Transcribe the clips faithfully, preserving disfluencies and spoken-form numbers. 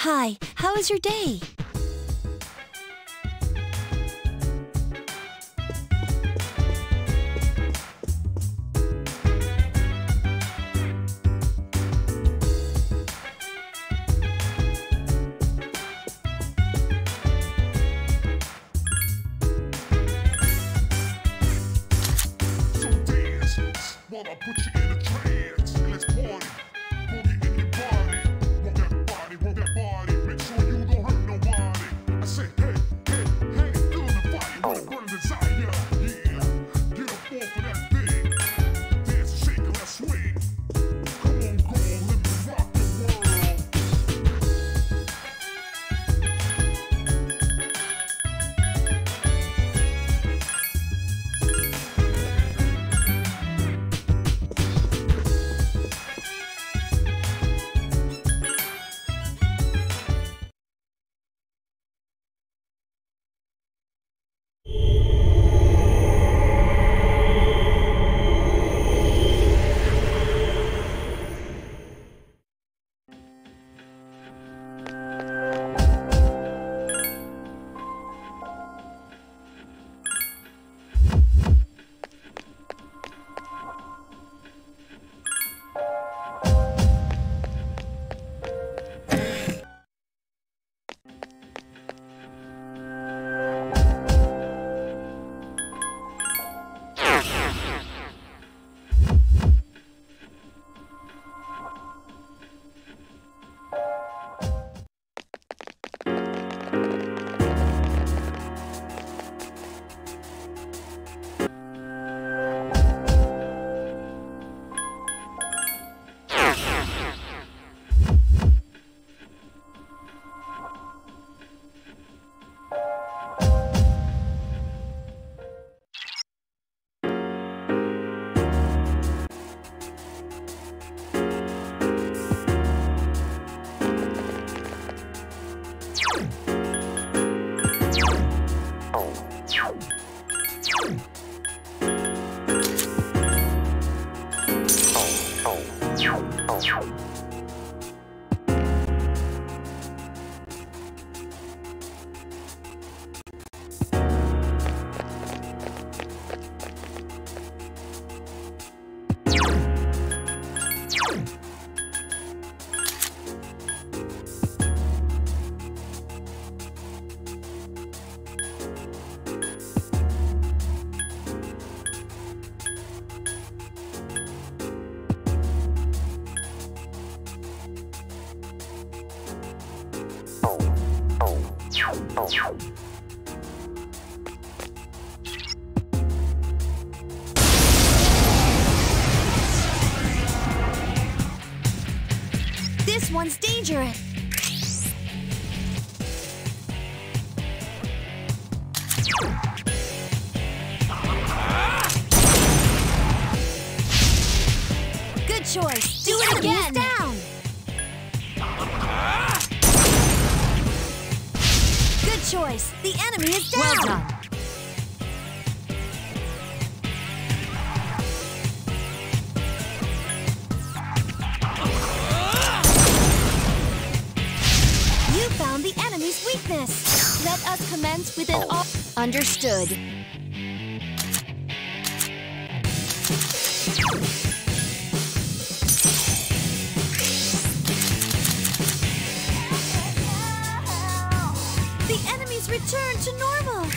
Hi, how was your day? Wanna put you in a trance, let's party. Boogie in your body, rock that body, rock that body. Make sure you don't hurt nobody. I say, hey, hey, hey, feel the fire, wanna burn desire. Yeah, get up off of that thing. Dance and shake and let's swing. Come on, girl, let me rock the world. This one's dangerous. Good choice. Do it again. Down. Good choice. The enemy is down. Well done. Found the enemy's weakness. Let us commence with an all. Understood. The enemy's returned to normal.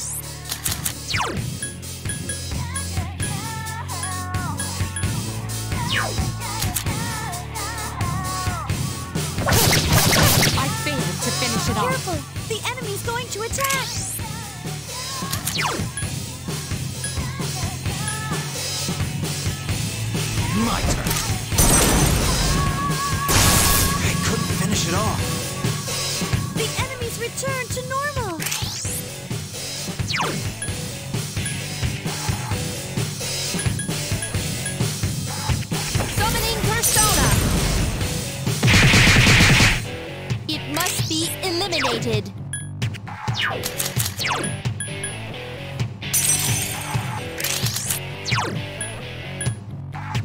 To finish it off. Careful! The enemy's going to attack! My turn. I couldn't finish it off. The enemy's returned to normal! Summoning Persona! It must be eliminated.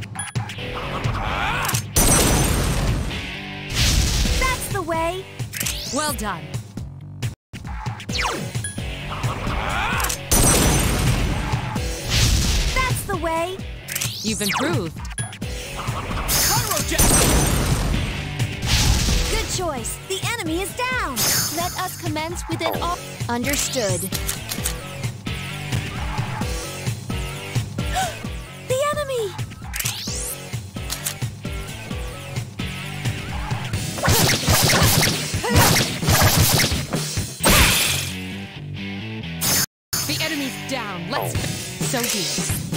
That's the way. Well done. That's the way. You've improved. Good choice. The enemy is down. Let us commence with an all. Understood. The enemy. The enemy's down. Let's... So deep.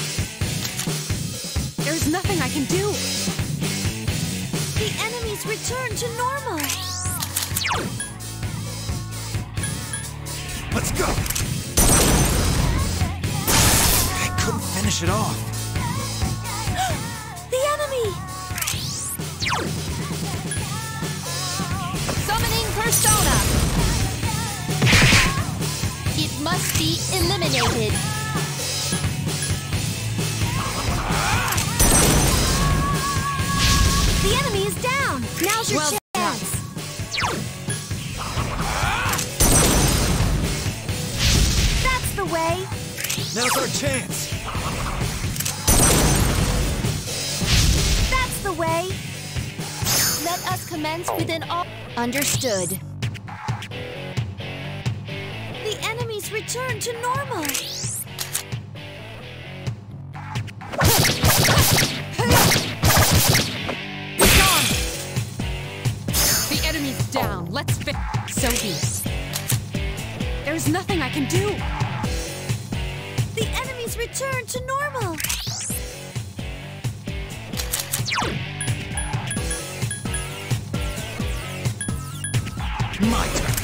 There's nothing I can do. The enemies return to normal. Let's go! I couldn't finish it off. The enemy. Summoning Persona. It must be eliminated. The enemy is down. Now's your Well chance. That's the way. Now's our chance. That's the way. Let us commence with an all. Understood. The enemies return to normal. Gone. The enemy's down. Let's fit. So deep. There's nothing I can do. The enemies return to normal. My turn.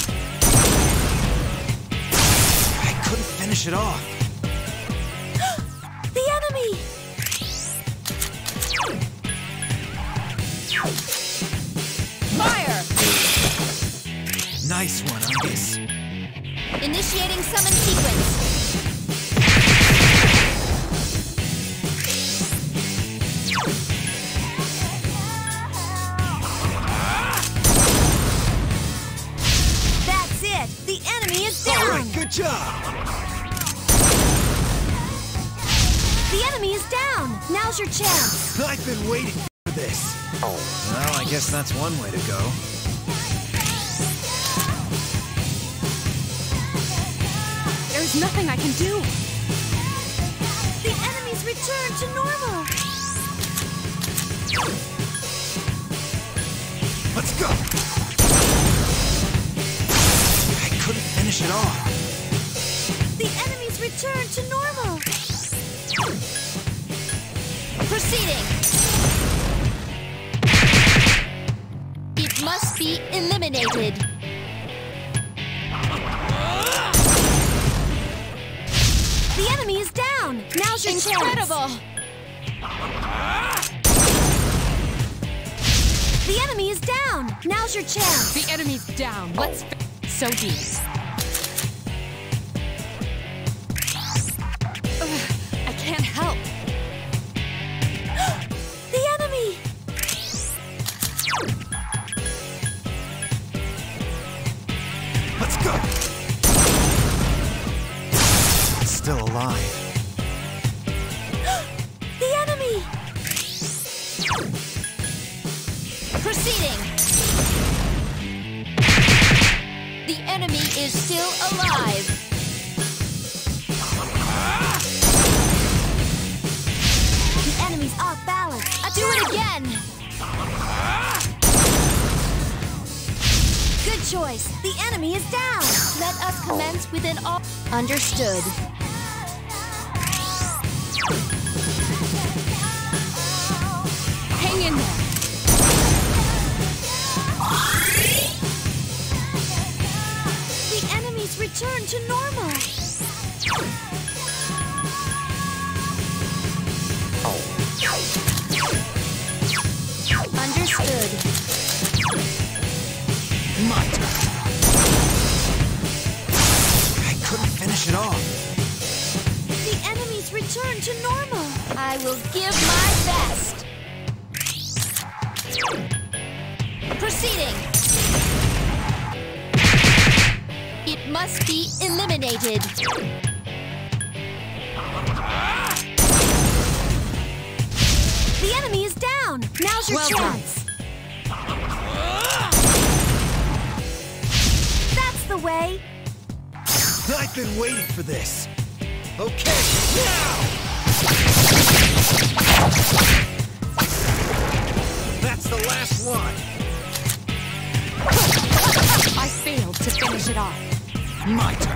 I couldn't finish it off. The enemy. Fire! Nice one, Angus. Initiating summon sequence. That's it. The enemy is down. All right, good job. The enemy is down. Now's your chance. I've been waiting for this. Well, I guess that's one way to go. There's nothing I can do. The enemies return to normal. Let's go. I couldn't finish it off. The enemies return to normal. Proceeding. It must be eliminated. The enemy is down. Now's your Incredible. chance. The enemy is down. Now's your chance. The enemy's down. Let's fit. So deep. Ugh, I can't help. The enemy. Let's go. Still alive. The enemy. Proceeding. The enemy is still alive. The enemy's off balance. Do it again. Good choice. The enemy is down. Let us commence with an all. Understood. Hang in there. The enemies return to normal. Understood. My turn. I couldn't finish it off. The enemies return to normal. I will give my best. Proceeding. must be eliminated. The enemy is down. Now's your Well chance. That's the way. I've been waiting for this. Okay, now! That's the last one. I failed to finish it off. My turn.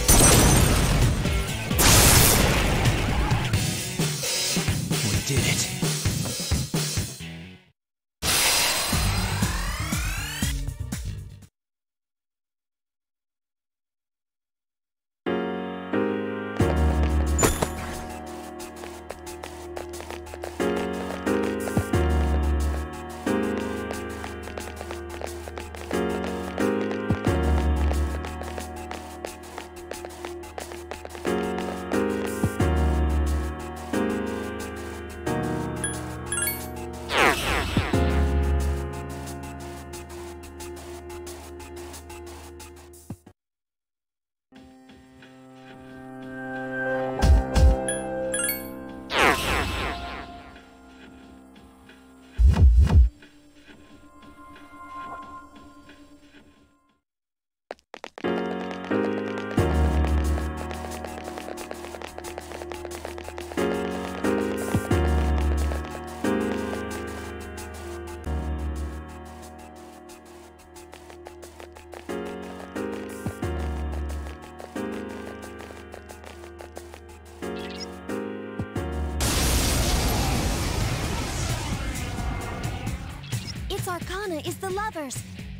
We did it. Its arcana is the lovers.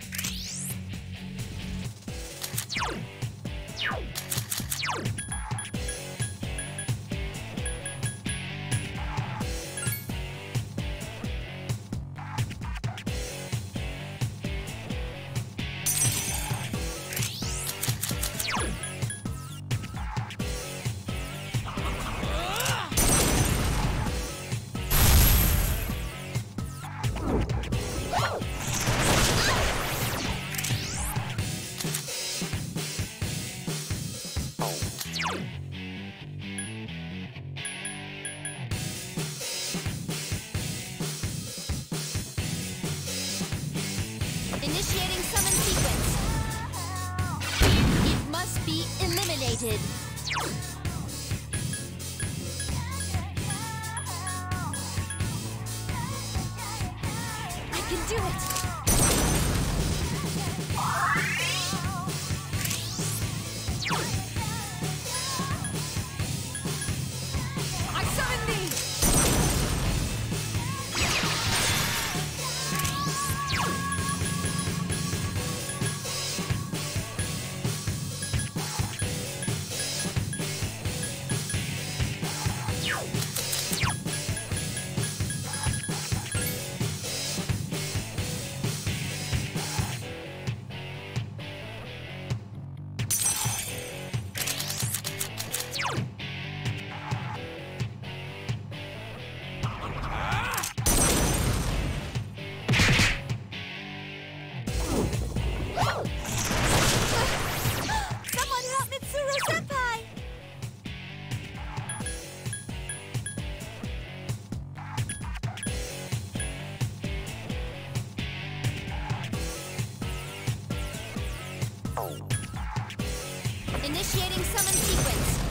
Initiating summon sequence. It must be eliminated. I can do it. I summon thee. Someone help Mitsuru-senpai! Initiating summon sequence.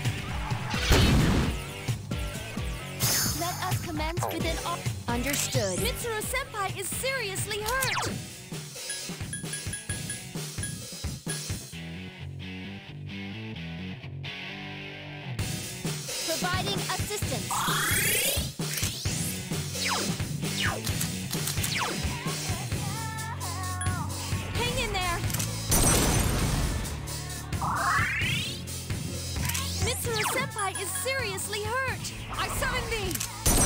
Let us commence within all... Understood. Mitsuru-senpai is seriously hurt. Providing assistance. Hang in there. Mitsuru-senpai is seriously hurt. I summon thee.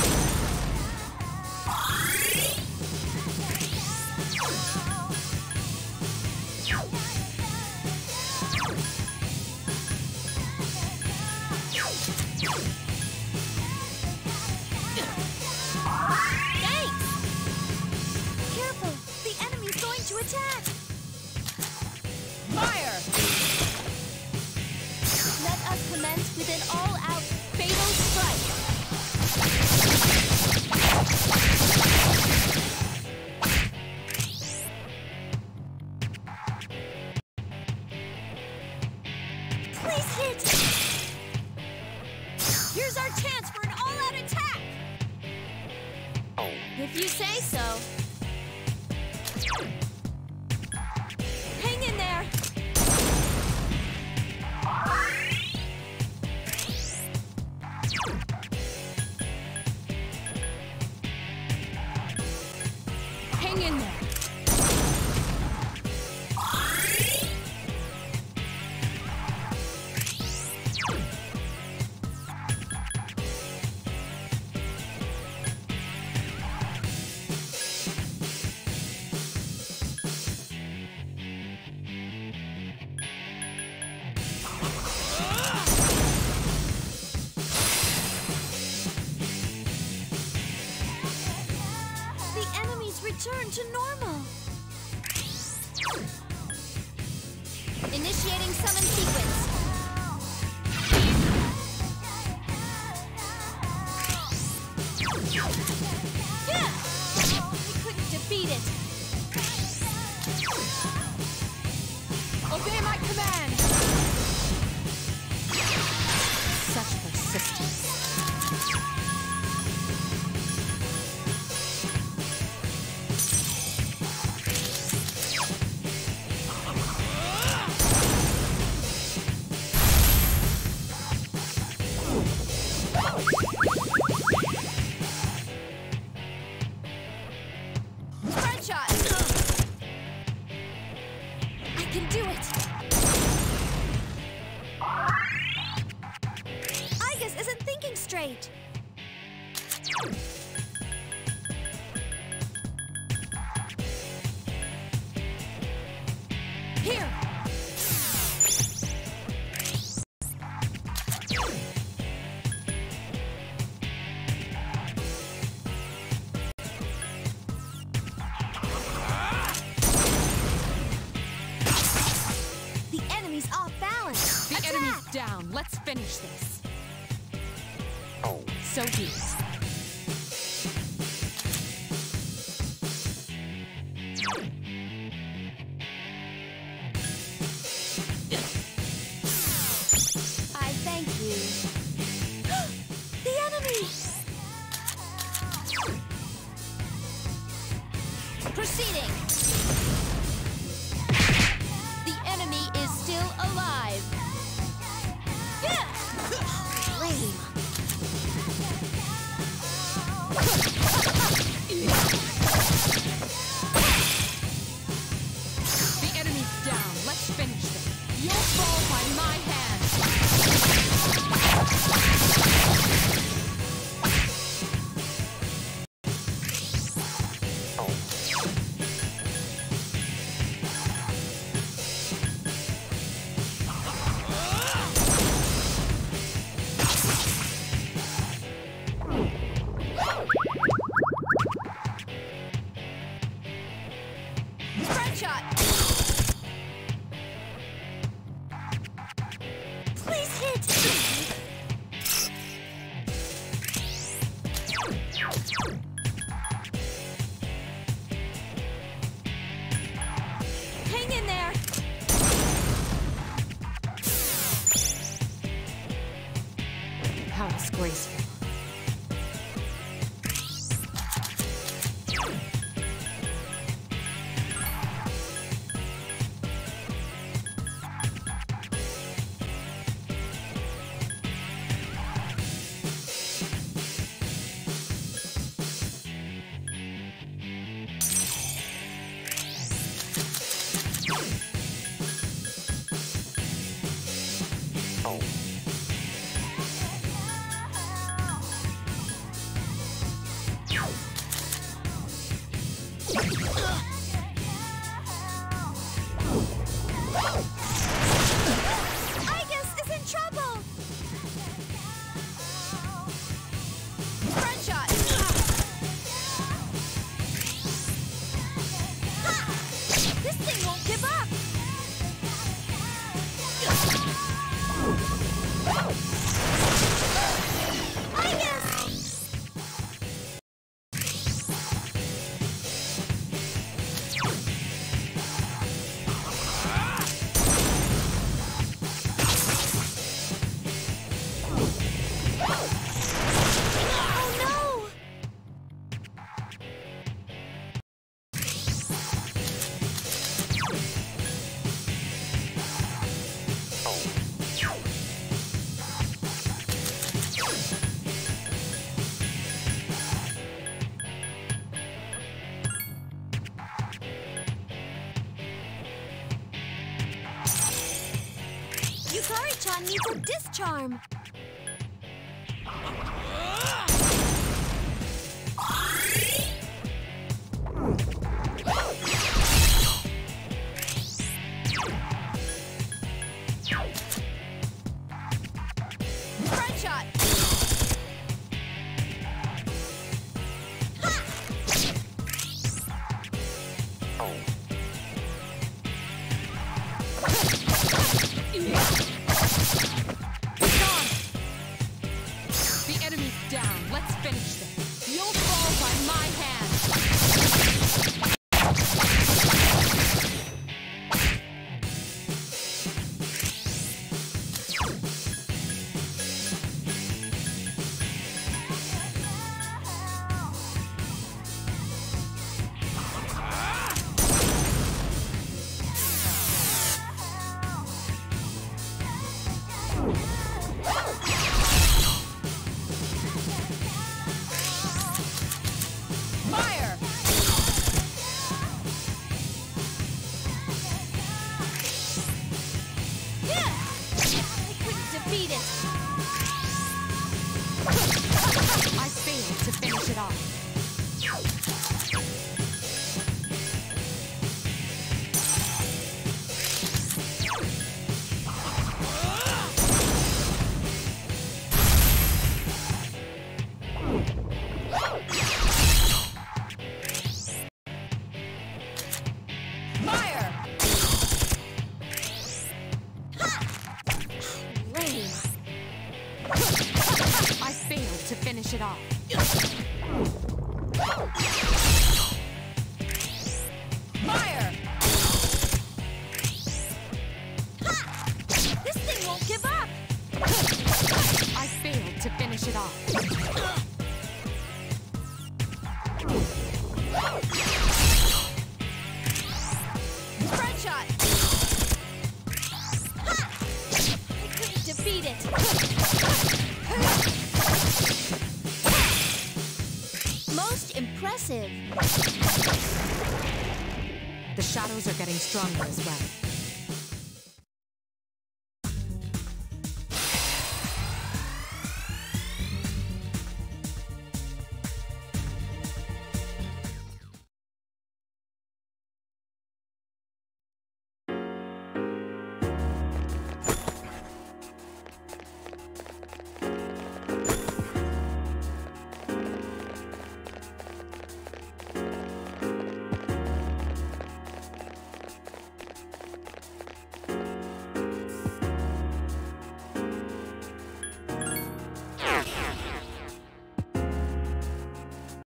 Thanks. Careful, the enemy's going to attack. Fire! with an all-out fatal strike. Please hit! Here's our chance for an all-out attack! If you say so. Hang in there! Hang in there. Return to normal. Initiating summon sequence. Yeah! We couldn't defeat it. Obey my command. Such persistence. Straight. Here. The enemy's off balance. The Attack. enemy's down. Let's finish this. So be it. I thank you. The enemy! Proceeding. The enemy is still alive. Lame. The enemy's down. Let's finish this. You'll fall by my hand. Front shot. Please hit. Hang in there. How disgraceful. Maiko-chan needs a discharm. Front shot. Finish it off. Fire! Ha! This thing won't give up! I failed to finish it off. Front shot! Ha! I couldn't defeat it! Most impressive. The shadows are getting stronger as well.